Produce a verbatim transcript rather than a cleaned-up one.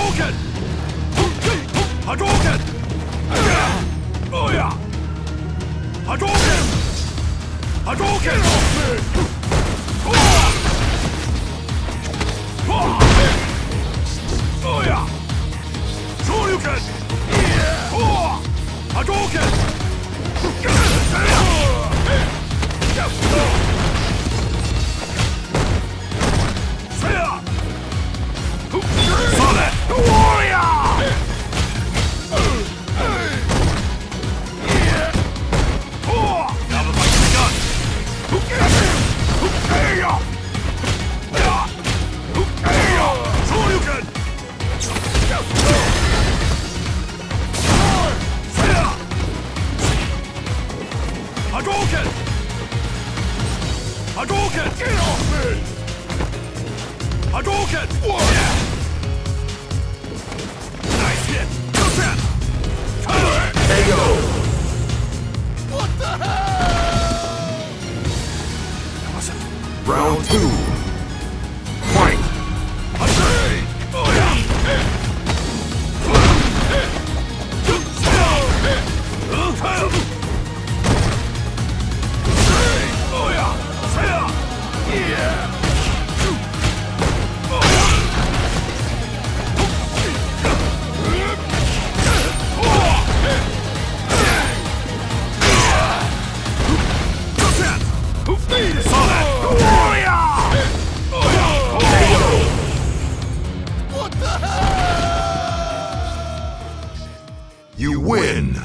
Hadouken! Hadouken! Oh yeah! Hadouken! Hadouken! Oh yeah! Shoryuken! Hadouken! Solid Warrior! Now the fight's begun! Shoryuken! Hadouken! Hadouken! Get off me! Hadouken! Yeah. Nice hit! Good hit! K O! What the hell? Awesome. Round two. Fight! Hadouken! Oh yeah! Oh yeah! Yeah! You win!